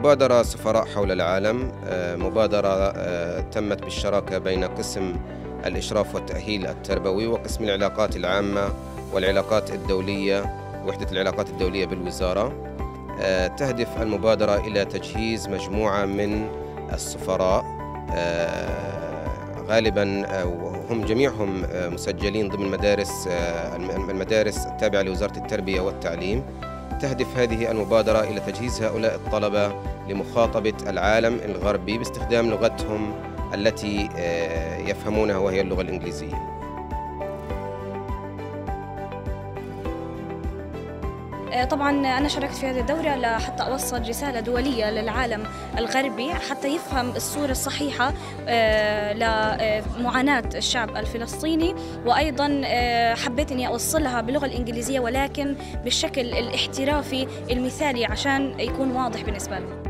مبادرة سفراء حول العالم، مبادرة تمت بالشراكة بين قسم الإشراف والتأهيل التربوي وقسم العلاقات العامة والعلاقات الدولية، وحدة العلاقات الدولية بالوزارة. تهدف المبادرة إلى تجهيز مجموعة من السفراء، غالباً هم جميعهم مسجلين ضمن المدارس التابعة لوزارة التربية والتعليم. تهدف هذه المبادرة إلى تجهيز هؤلاء الطلبة لمخاطبة العالم الغربي باستخدام لغتهم التي يفهمونها، وهي اللغة الإنجليزية. طبعا أنا شاركت في هذه الدورة لحتى أوصل رسالة دولية للعالم الغربي حتى يفهم الصورة الصحيحة لمعاناة الشعب الفلسطيني، وأيضا حبيت أني أوصلها باللغة الإنجليزية ولكن بالشكل الاحترافي المثالي عشان يكون واضح بالنسبة لهم.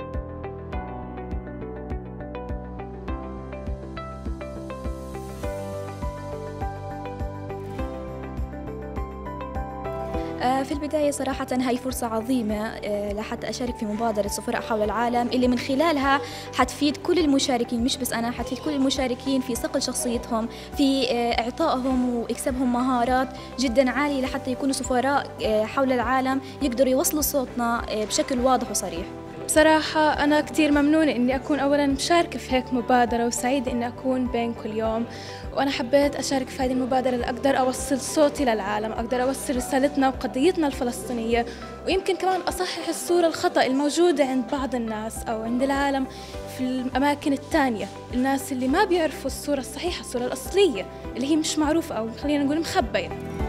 في البداية صراحة هاي فرصة عظيمة لحتى أشارك في مبادرة سفراء حول العالم اللي من خلالها حتفيد كل المشاركين، مش بس أنا، حتفيد كل المشاركين في صقل شخصيتهم، في إعطائهم وإكسابهم مهارات جدا عالية لحتى يكونوا سفراء حول العالم يقدروا يوصلوا صوتنا بشكل واضح وصريح. بصراحة أنا كتير ممنونة إني أكون أولاً مشاركة في هيك مبادرة، وسعيدة إني أكون بينكم اليوم. وأنا حبيت أشارك في هذه المبادرة لأقدر أوصل صوتي للعالم، أقدر أوصل رسالتنا وقضيتنا الفلسطينية، ويمكن كمان أصحح الصورة الخطأ الموجودة عند بعض الناس أو عند العالم في الأماكن الثانية، الناس اللي ما بيعرفوا الصورة الصحيحة، الصورة الأصلية اللي هي مش معروفة أو خلينا نقول مخبية.